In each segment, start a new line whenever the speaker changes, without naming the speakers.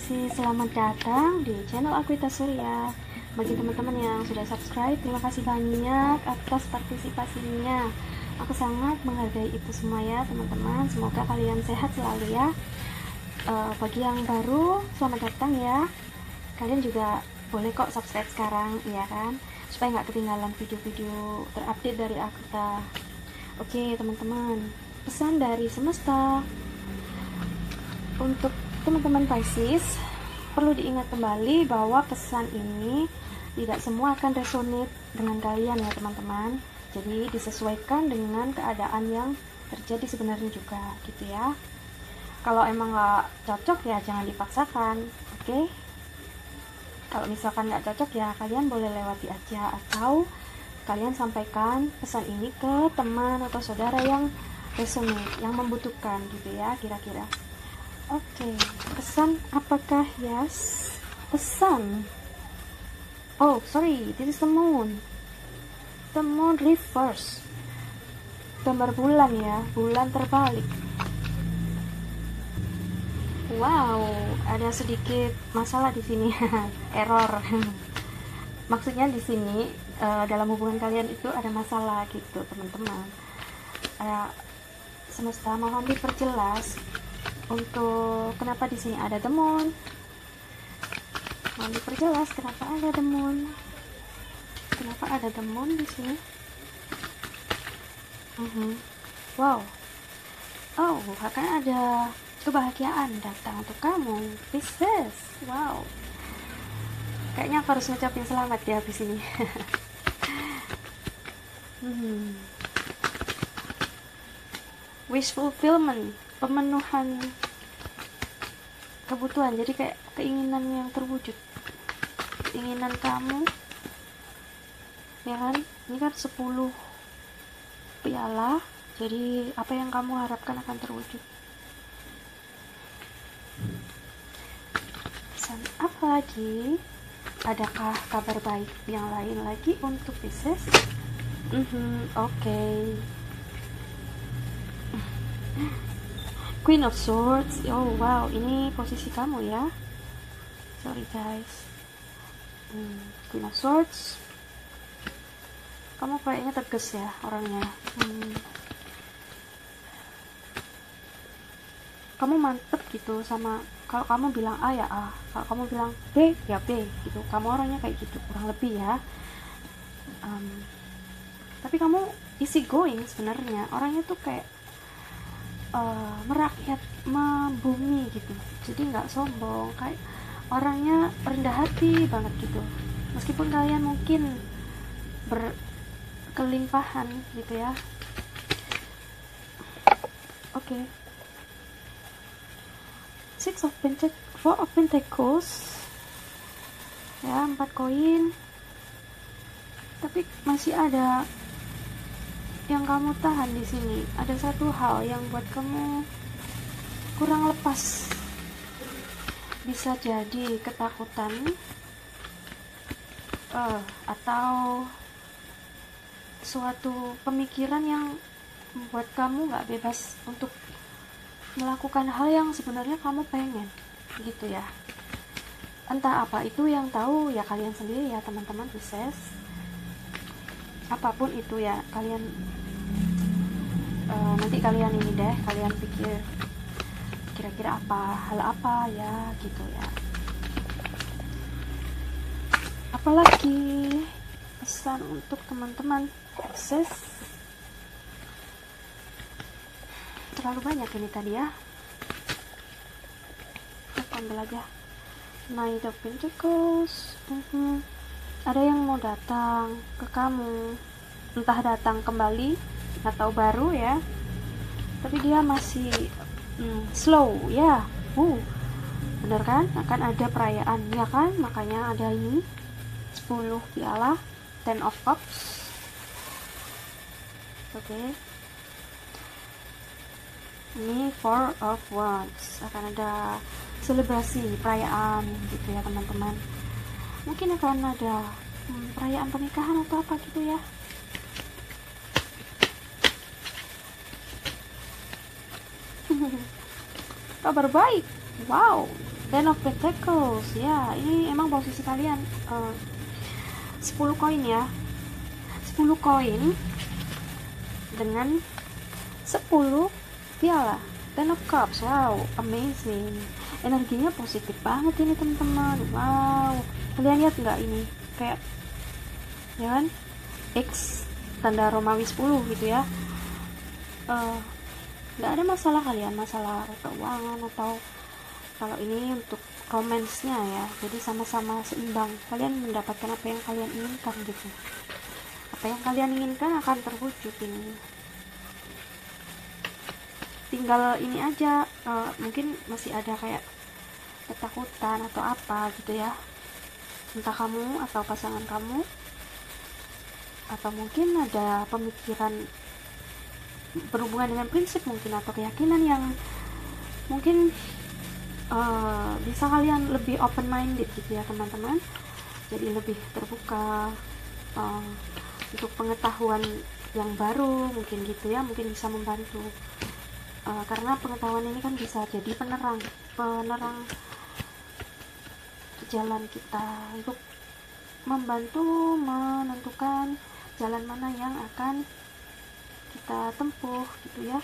kasih selamat datang di channel Aquita Surya. Bagi teman-teman yang sudah subscribe, terima kasih banyak atas partisipasinya. Aku sangat menghargai itu semua ya teman-teman. Semoga kalian sehat selalu ya. Bagi yang baru, selamat datang ya. Kalian juga boleh kok subscribe sekarang, ya kan, supaya nggak ketinggalan video-video terupdate dari Aquita. Oke teman-teman, pesan dari semesta untuk teman-teman Pisces, perlu diingat kembali bahwa pesan ini tidak semua akan resonate dengan kalian ya teman-teman. Jadi disesuaikan dengan keadaan yang terjadi sebenarnya juga gitu ya. Kalau emang nggak cocok ya jangan dipaksakan, oke? Kalau misalkan nggak cocok ya kalian boleh lewati aja, atau kalian sampaikan pesan ini ke teman atau saudara yang resonate, yang membutuhkan gitu ya kira-kira. Oke, pesan apakah? Yes, pesan. Oh, sorry, this is the moon. The moon reverse. Gambar bulan ya, bulan terbalik. Wow, ada sedikit masalah di sini, error. Maksudnya di sini dalam hubungan kalian itu ada masalah gitu, teman-teman. Semesta mohon diperjelas untuk kenapa di sini ada the moon. Mohon diperjelas kenapa ada the moon. Kenapa ada the moon di sini? Wow. Oh, akan ada kebahagiaan datang untuk kamu, Pisces. Wow. Kayaknya aku harus ngucapin selamat ya habis ini. Wish fulfillment, pemenuhan kebutuhan, jadi kayak keinginan yang terwujud, keinginan kamu ya kan. Ini kan 10 piala, jadi apa yang kamu harapkan akan terwujud. Pesan apa lagi? Adakah kabar baik yang lain lagi untuk Pisces? Oke. Queen of Swords. Oh wow, ini posisi kamu ya. Sorry guys. Queen of Swords. Kamu kayaknya tegas ya orangnya. Kamu mantep gitu sama, kalau kamu bilang A ya A, kalau kamu bilang B ya B gitu. Kamu orangnya kayak gitu kurang lebih ya. Tapi kamu easy going sebenarnya. Orangnya tuh kayak merakyat, membumi gitu, jadi nggak sombong, kayak orangnya rendah hati banget gitu, meskipun kalian mungkin berkelimpahan gitu ya. Oke. Four of Pentacles ya, 4 koin, tapi masih ada yang kamu tahan di sini. Ada satu hal yang buat kamu kurang lepas. Bisa jadi ketakutan, atau suatu pemikiran yang membuat kamu gak bebas untuk melakukan hal yang sebenarnya kamu pengen gitu ya. Entah apa itu, yang tahu ya kalian sendiri ya teman-teman Pisces. Apapun itu ya, kalian nanti kalian ini deh, kalian pikir kira-kira hal apa ya gitu ya. Apalagi pesan untuk teman-teman Pisces? Terlalu banyak ini tadi ya. Kita ambil aja Knight of Pentacles. Ada yang mau datang ke kamu, entah datang kembali atau baru ya, tapi dia masih slow ya. Bener kan, akan ada perayaan ya kan, makanya ada ini 10 piala, 10 of Cups. Oke. Ini 4 of Wands, akan ada selebrasi perayaan gitu ya teman-teman. Mungkin akan ada perayaan pernikahan atau apa gitu ya. Kabar baik. Wow, Ten of Pentacles. Ya, ini emang posisi kalian 10 koin ya, 10 koin dengan 10 piala. Ten of Cups. Wow, amazing. Energinya positif banget ini teman-teman. Wow, kalian lihat nggak ini kayak ya kan, X tanda Romawi 10 gitu ya. Nggak ada masalah kalian, masalah keuangan atau kalau ini untuk romansnya ya, jadi sama-sama seimbang, kalian mendapatkan apa yang kalian inginkan gitu. Apa yang kalian inginkan akan terwujud ini, tinggal ini aja. Mungkin masih ada kayak ketakutan atau apa gitu ya, entah kamu atau pasangan kamu, atau mungkin ada pemikiran berhubungan dengan prinsip mungkin, atau keyakinan yang mungkin bisa kalian lebih open minded gitu ya teman-teman, jadi lebih terbuka untuk pengetahuan yang baru mungkin gitu ya, mungkin bisa membantu karena pengetahuan ini kan bisa jadi penerang jalan kita untuk membantu menentukan jalan mana yang akan kita tempuh gitu ya.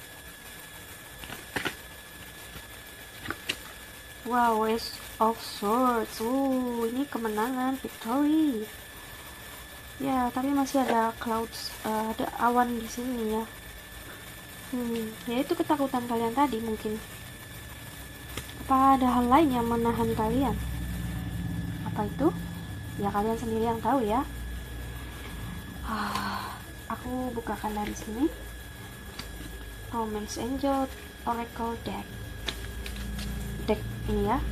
Wow, Ace of Swords. Ini kemenangan, victory. Ya, tapi masih ada clouds, ada awan di sini ya. Ya itu ketakutan kalian tadi mungkin. Apa ada hal lain yang menahan kalian? Apa itu? Ya kalian sendiri yang tahu ya. Aku bukakan dari sini. Romance Angel Oracle Deck ini ya.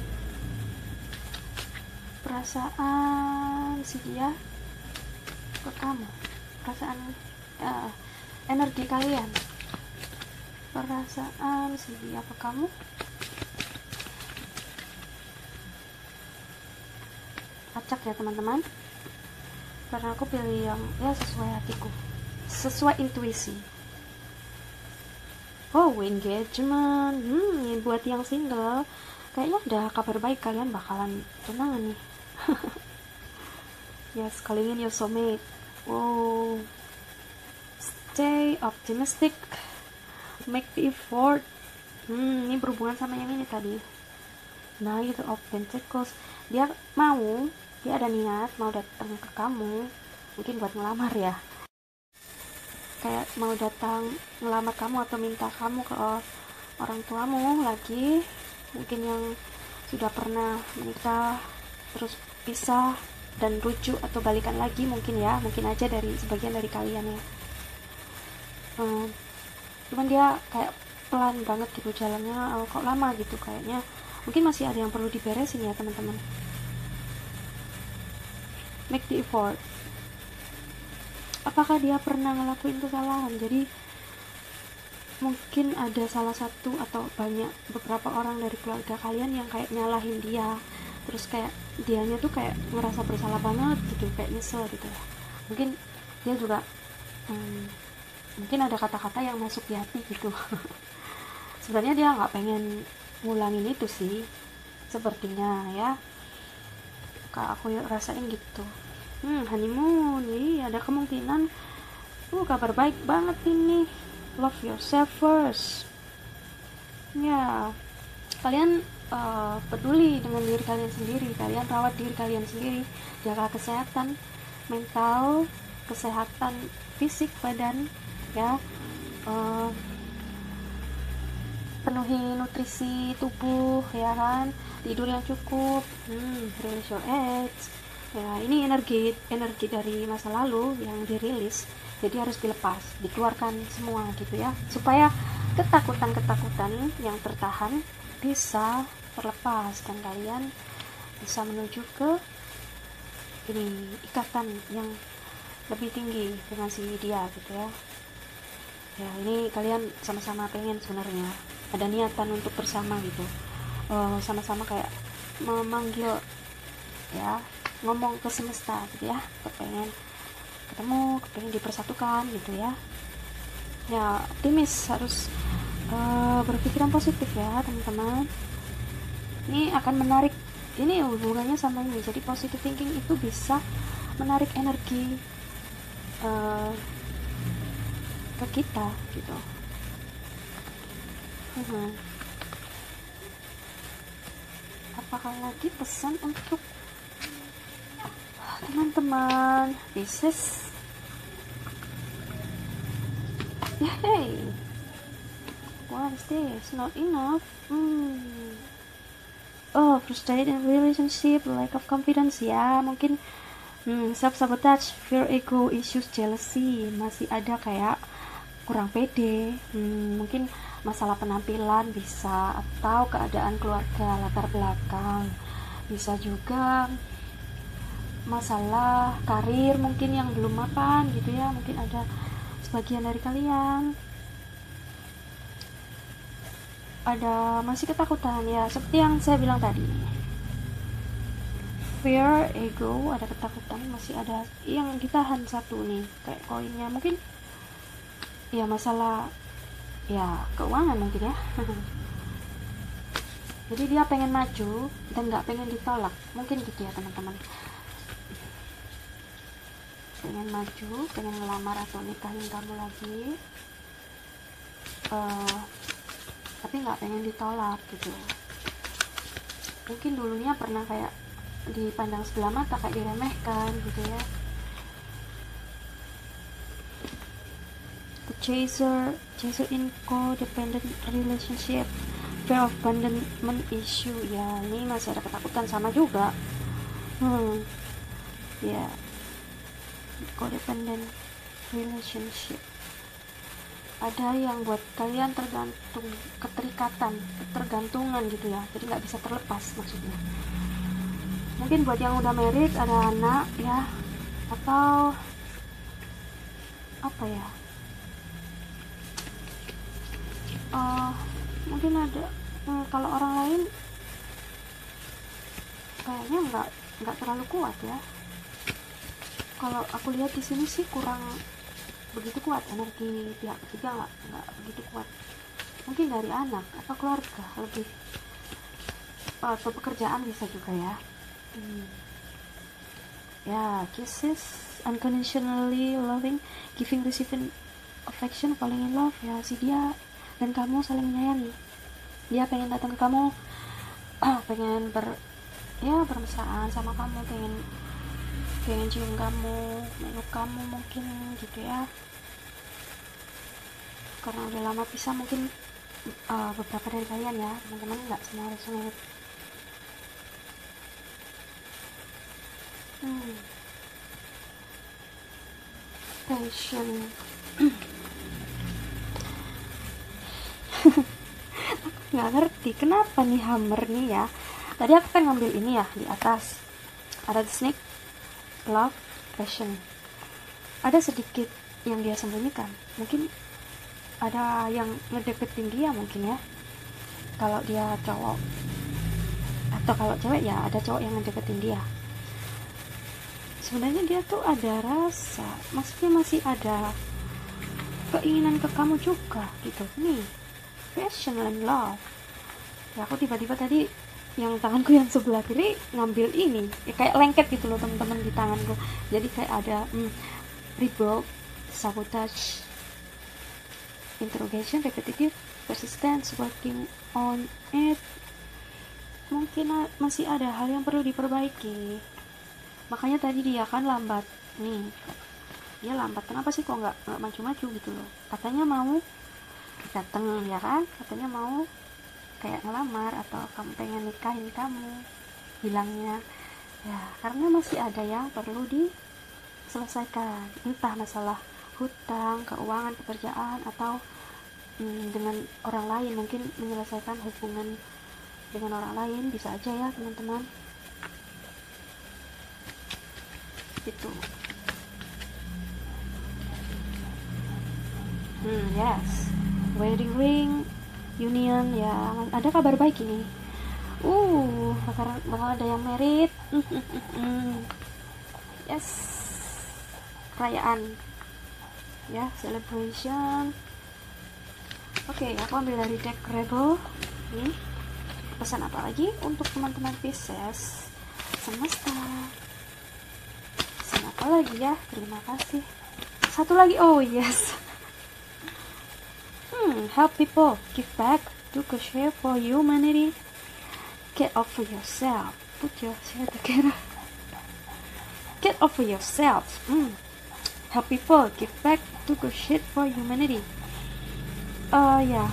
Perasaan si dia ke kamu, perasaan energi kalian, perasaan si dia ke kamu. Acak ya teman-teman, karena aku pilih yang ya sesuai hatiku, sesuai intuisi. Engagement. Buat yang single kayaknya udah kabar baik, kalian bakalan tunangan nih. Yes, calling in your soulmate. Stay optimistic, make the effort. Ini berhubungan sama yang ini tadi. Knight of Pentacles. Dia ada niat mau datang ke kamu, mungkin buat ngelamar ya, kayak mau datang ngelamar kamu atau minta kamu ke orang tuamu lagi, mungkin yang sudah pernah menikah terus pisah dan rujuk atau balikan lagi mungkin ya, mungkin aja dari sebagian dari kalian ya. Cuman dia kayak pelan banget gitu jalannya, kok lama gitu kayaknya, mungkin masih ada yang perlu diberesin ya teman-teman. Make the effort. Apakah dia pernah ngelakuin kesalahan? Jadi mungkin ada salah satu atau beberapa orang dari keluarga kalian yang kayak nyalahin dia, terus kayak dianya tuh kayak ngerasa bersalah banget gitu, kayak nyesel gitu ya. Mungkin dia juga mungkin ada kata-kata yang masuk di hati gitu. Sebenarnya dia nggak pengen ngulangin itu sih, sepertinya ya, kak aku rasain gitu. Honeymoon, ada kemungkinan kabar baik banget ini. Love yourself first ya, kalian peduli dengan diri kalian sendiri, kalian rawat diri kalian sendiri, jaga kesehatan mental, kesehatan fisik badan ya, penuhi nutrisi tubuh ya kan, tidur yang cukup, release your edge ya. Ini energi dari masa lalu yang dirilis, jadi harus dilepas, dikeluarkan semua gitu ya, supaya ketakutan yang tertahan bisa terlepas dan kalian bisa menuju ke ini ikatan yang lebih tinggi dengan si dia gitu ya. Ya ini kalian sama-sama pengen sebenarnya, ada niatan untuk bersama gitu, sama-sama kayak memanggil ya, ngomong ke semesta gitu ya, kepengen ketemu, kepengen dipersatukan gitu ya. Optimis, harus berpikiran positif ya teman-teman. Ini akan menarik, ini hubungannya sama ini. Jadi positive thinking itu bisa menarik energi ke kita gitu. Apakah lagi pesan untuk teman-teman? This is yay. What is this? Not enough. Oh, frustrated in relationship, lack of confidence ya, mungkin self sabotage, fear, ego issues, jealousy, masih ada kayak kurang pede, mungkin masalah penampilan bisa, atau keadaan keluarga, latar belakang, bisa juga masalah karir mungkin yang belum mapan gitu ya, mungkin ada sebagian dari kalian ada masih ketakutan ya, seperti yang saya bilang tadi, fear, ego, ada ketakutan, masih ada yang ditahan satu nih, kayak koinnya mungkin ya, masalah ya keuangan mungkin ya. Jadi dia pengen maju dan nggak pengen ditolak, mungkin gitu ya teman-teman, pengen maju, pengen ngelamar atau nikahin kamu lagi, tapi nggak pengen ditolak gitu. Mungkin dulunya pernah kayak dipandang sebelah mata, kayak diremehkan gitu ya. The chaser in codependent relationship, fear of abandonment issue ya, ini masih ada ketakutan sama juga. Ya, codependent relationship, ada yang buat kalian tergantung, ketergantungan gitu ya, jadi nggak bisa terlepas maksudnya. Mungkin buat yang udah married, ada anak ya, atau apa ya, mungkin ada kalau orang lain kayaknya nggak terlalu kuat ya. Kalau aku lihat di sini sih kurang begitu kuat, energi pihak ketiga nggak begitu kuat. Mungkin dari anak atau keluarga lebih, atau pekerjaan bisa juga ya. Ya, kisses, unconditionally loving, giving, receiving affection, falling in love ya, si dia dan kamu saling menyayangi. Dia pengen datang ke kamu, pengen bermesraan sama kamu, pengen cium kamu, meluk kamu mungkin gitu ya. Karena udah lama pisah mungkin beberapa dari kalian ya teman-teman, nggak semua resonate. Passion. Nggak ngerti kenapa nih hammer nih ya. Tadi aku kan ngambil ini ya, di atas ada the snake, love, passion. Ada sedikit yang dia sembunyikan, mungkin ada yang ngedeketin dia mungkin ya, kalau dia cowok, atau kalau cewek ya ada cowok yang ngedeketin dia. Sebenarnya dia tuh ada rasa, maksudnya masih ada keinginan ke kamu juga gitu nih, passion and love ya. Aku tiba-tiba tadi yang tanganku yang sebelah kiri ngambil ini ya, kayak lengket gitu loh teman-teman di tanganku, jadi kayak ada rebuild, sabotage, interrogation, repetitive, persistence, working on it. Mungkin masih ada hal yang perlu diperbaiki, makanya tadi dia kan lambat nih, dia lambat. Kenapa sih kok nggak maju-maju gitu loh? Katanya mau dateng ya kan, katanya mau kayak ngelamar atau kamu pengen nikahin kamu, bilangnya ya, karena masih ada yang perlu diselesaikan, entah masalah hutang, keuangan, pekerjaan, atau dengan orang lain, mungkin menyelesaikan hubungan dengan orang lain, bisa aja ya teman-teman. Itu yes, wedding ring, union ya, ada kabar baik ini. Bakal ada yang merit. Yes, perayaan ya, celebration. Oke, aku ambil dari deck Rebel nih. pesan apa lagi untuk teman-teman Pisces semesta? Pesan apa lagi ya? Terima kasih. Satu lagi, oh yes. Help people, give back, do good share for humanity, get over yourself, put your share together, get over yourself. Help people, give back, do good shit for humanity. Ya,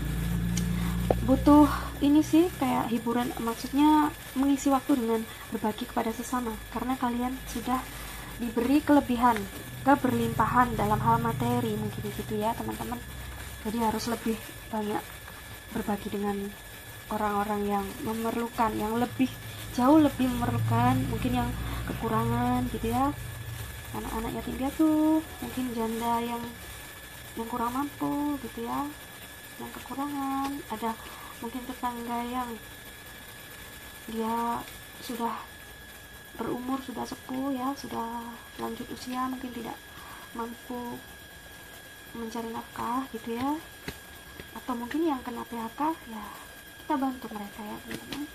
butuh ini sih kayak hiburan, maksudnya mengisi waktu dengan berbagi kepada sesama, karena kalian sudah diberi kelebihan, keberlimpahan dalam hal materi mungkin gitu ya teman-teman. Jadi harus lebih banyak berbagi dengan orang-orang yang memerlukan, yang lebih jauh lebih memerlukan, mungkin yang kekurangan gitu ya, anak-anak yatim piatu, mungkin janda yang kurang mampu gitu ya, yang kekurangan, ada mungkin tetangga yang dia sudah berumur, sudah sepuh ya, sudah lanjut usia, mungkin tidak mampu mencari nafkah gitu ya, atau mungkin yang kena PHK ya, kita bantu mereka ya teman-teman.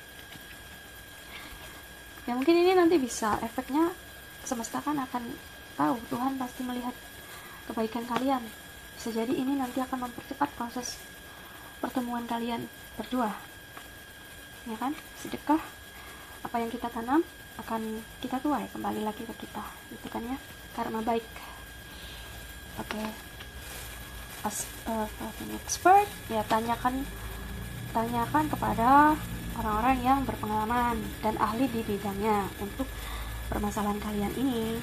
Ya mungkin ini nanti bisa efeknya, semesta kan akan tahu, Tuhan pasti melihat kebaikan kalian. Bisa jadi ini nanti akan mempercepat proses pertemuan kalian berdua, ya kan? Sedekah, apa yang kita tanam akan kita tuai kembali lagi ke kita, gitu kan ya, karma baik. Oke. As an expert ya, tanyakan kepada orang-orang yang berpengalaman dan ahli di bidangnya untuk permasalahan kalian ini.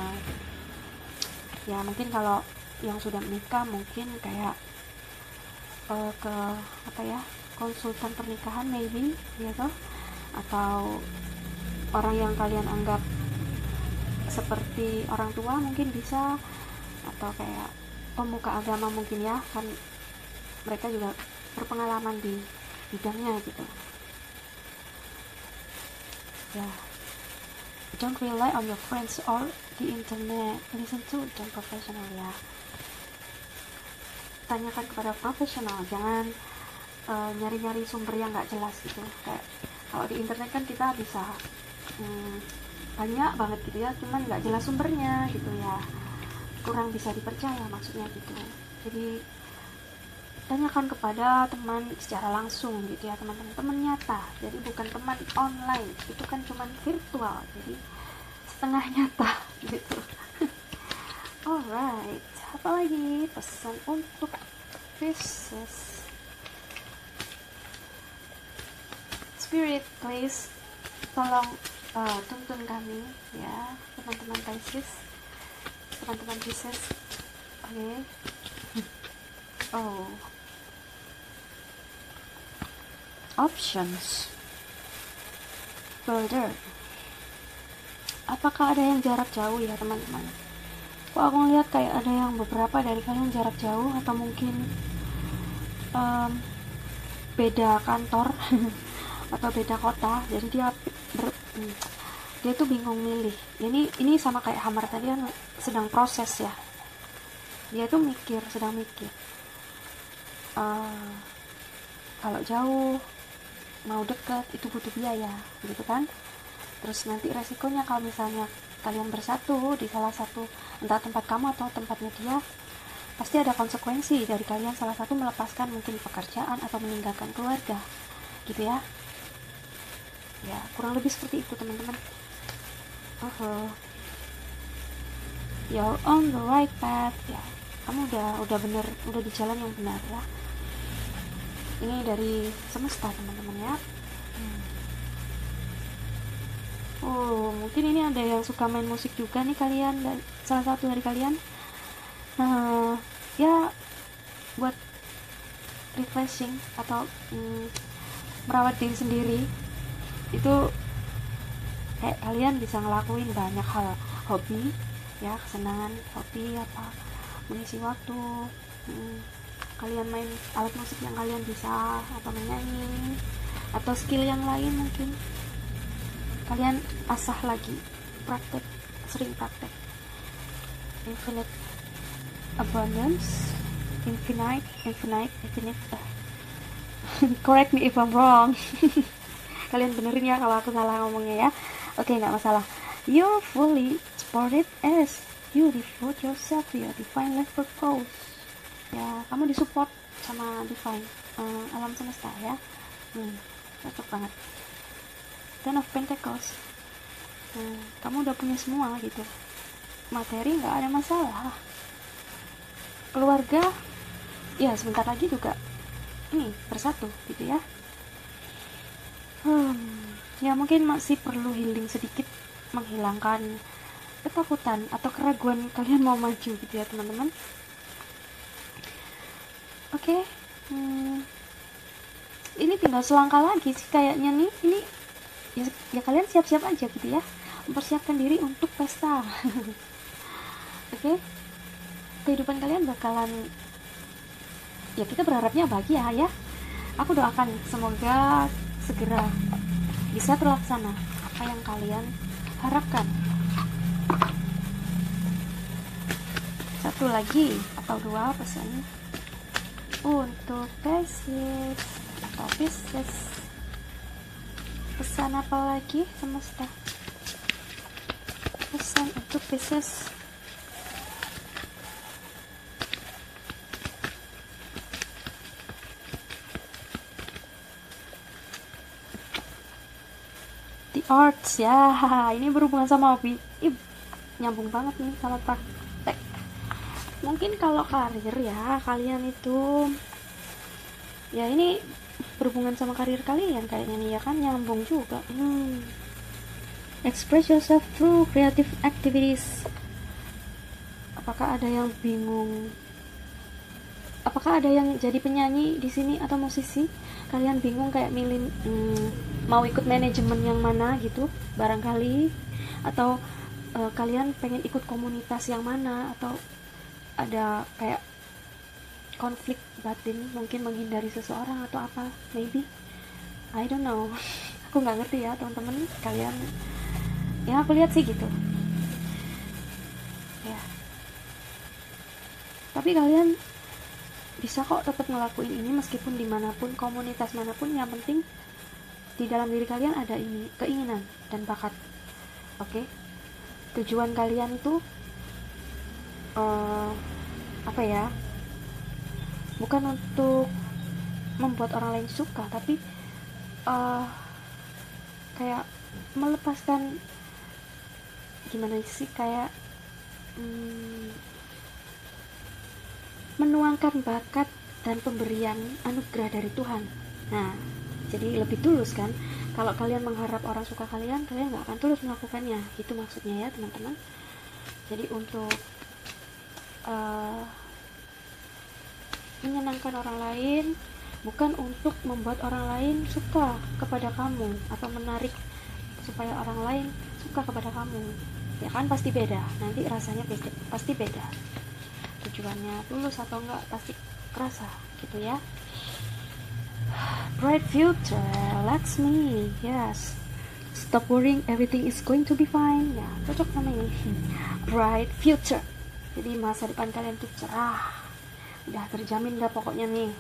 Ya mungkin kalau yang sudah menikah mungkin kayak ke konsultan pernikahan maybe gitu, atau orang yang kalian anggap seperti orang tua mungkin bisa, atau kayak pemuka agama mungkin ya, kan mereka juga berpengalaman di bidangnya gitu ya. Don't rely on your friends or the internet, listen to the professional ya. Tanyakan kepada profesional, jangan nyari-nyari sumber yang nggak jelas gitu. Kayak kalau di internet kan kita bisa banyak banget gitu ya, cuman nggak jelas sumbernya gitu ya, kurang bisa dipercaya maksudnya gitu. Jadi tanyakan kepada teman secara langsung gitu ya teman-teman, teman nyata, jadi bukan teman online, itu kan cuman virtual, jadi setengah nyata gitu. Alright, apa lagi pesan untuk Pisces? Spirit please tolong tuntun kami ya teman-teman Pisces, teman-teman Pisces. Oke. Oh, options further. Apakah ada yang jarak jauh ya teman-teman? Kok aku ngeliat kayak ada yang beberapa dari kalian jarak jauh, atau mungkin beda kantor atau beda kota, jadi dia tuh bingung milih. Ini sama kayak Hammer tadi kan sedang proses ya, dia tuh sedang mikir kalau jauh mau dekat itu butuh biaya gitu kan. Terus nanti resikonya kalau misalnya kalian bersatu di salah satu, entah tempat kamu atau tempatnya dia, pasti ada konsekuensi dari kalian salah satu melepaskan mungkin pekerjaan atau meninggalkan keluarga gitu ya. Ya kurang lebih seperti itu teman-teman. You're on the right path ya, kamu udah bener, udah di jalan yang benar ya. Ini dari semesta teman-teman ya. Oh, mungkin ini ada yang suka main musik juga nih kalian, dan salah satu dari kalian ya buat refreshing atau merawat diri sendiri, itu kayak kalian bisa ngelakuin banyak hal, hobi ya, kesenangan, hobi apa, mengisi waktu. Kalian main alat musik yang kalian bisa, atau menyanyi, atau skill yang lain mungkin kalian asah lagi, sering praktek. Infinite abundance, infinite Correct me if I'm wrong. Kalian benerin ya kalau aku salah ngomongnya ya. Oke, nggak masalah. You're fully supported as you devote yourself to your divine life purpose. Ya, kamu disupport sama divine, alam semesta ya. Cocok banget. Ten of Pentacles. Kamu udah punya semua gitu. Materi nggak ada masalah. Keluarga, ya sebentar lagi juga ini bersatu gitu ya. Ya mungkin masih perlu healing sedikit, menghilangkan ketakutan atau keraguan kalian mau maju gitu ya teman-teman. Oke. Ini tinggal selangkah lagi sih kayaknya nih. Ini ya kalian siap-siap aja gitu ya, mempersiapkan diri untuk pesta. Oke. Kehidupan kalian bakalan, ya kita berharapnya bahagia ya. Aku doakan semoga segera bisa terlaksana apa yang kalian harapkan. Satu lagi atau dua pesan untuk Pisces atau Pisces. Pesan apa lagi semesta? Pesan untuk Pisces. Arts ya, ini berhubungan sama hobi. Nyambung banget nih sama praktek. Mungkin kalau karir ya, kalian itu ya ini berhubungan sama karir kalian kayaknya nih ya kan, nyambung juga. Express yourself through creative activities. Apakah ada yang bingung? Apakah ada yang jadi penyanyi di sini atau musisi? Kalian bingung kayak milih mau ikut manajemen yang mana gitu barangkali, atau kalian pengen ikut komunitas yang mana, atau ada kayak konflik batin mungkin menghindari seseorang atau apa, maybe I don't know. Aku nggak ngerti ya teman-teman, kalian ya aku lihat sih gitu ya, tapi kalian bisa kok tetap ngelakuin ini meskipun dimanapun, komunitas manapun. Yang penting di dalam diri kalian ada ini, keinginan dan bakat. Oke. Tujuan kalian itu apa ya, bukan untuk membuat orang lain suka, tapi kayak melepaskan, gimana sih, kayak menuangkan bakat dan pemberian anugerah dari Tuhan. Nah, jadi lebih tulus kan. Kalau kalian mengharap orang suka kalian, kalian nggak akan tulus melakukannya. Itu maksudnya ya teman-teman. Jadi untuk menyenangkan orang lain, bukan untuk membuat orang lain suka kepada kamu atau menarik supaya orang lain suka kepada kamu. Ya kan pasti beda. Nanti rasanya pasti beda. Tujuannya tulus atau enggak pasti kerasa gitu ya. Bright future, let's me, yes. Stop worrying, everything is going to be fine. Ya, cocok namanya. Bright future. Jadi masa depan kalian tuh cerah. Udah terjamin dah pokoknya nih.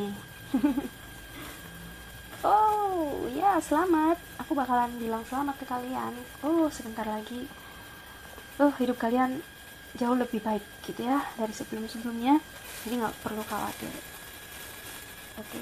Oh, ya selamat. Aku bakalan bilang selamat ke kalian. Oh, sebentar lagi. Hidup kalian jauh lebih baik gitu ya dari sebelum-sebelumnya, jadi nggak perlu khawatir. Oke.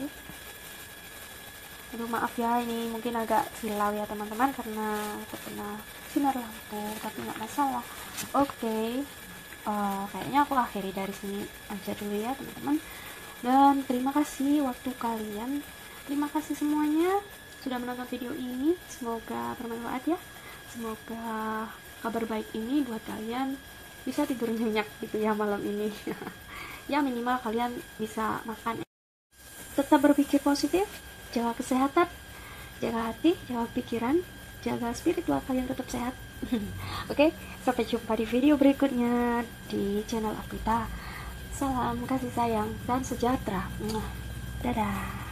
Aduh maaf ya, ini mungkin agak silau ya teman-teman karena terkena sinar lampu, tapi nggak masalah. Oke. Kayaknya aku akhiri dari sini aja dulu ya teman-teman, dan terima kasih waktu kalian, terima kasih semuanya sudah menonton video ini. Semoga bermanfaat ya, semoga kabar baik ini buat kalian bisa tidur nyenyak gitu ya malam ini. Ya minimal kalian bisa makan. Tetap berpikir positif, jaga kesehatan, jaga hati, jaga pikiran, jaga spiritual kalian tetap sehat. Oke, sampai jumpa di video berikutnya di channel Apita. Salam kasih sayang dan sejahtera. Dadah.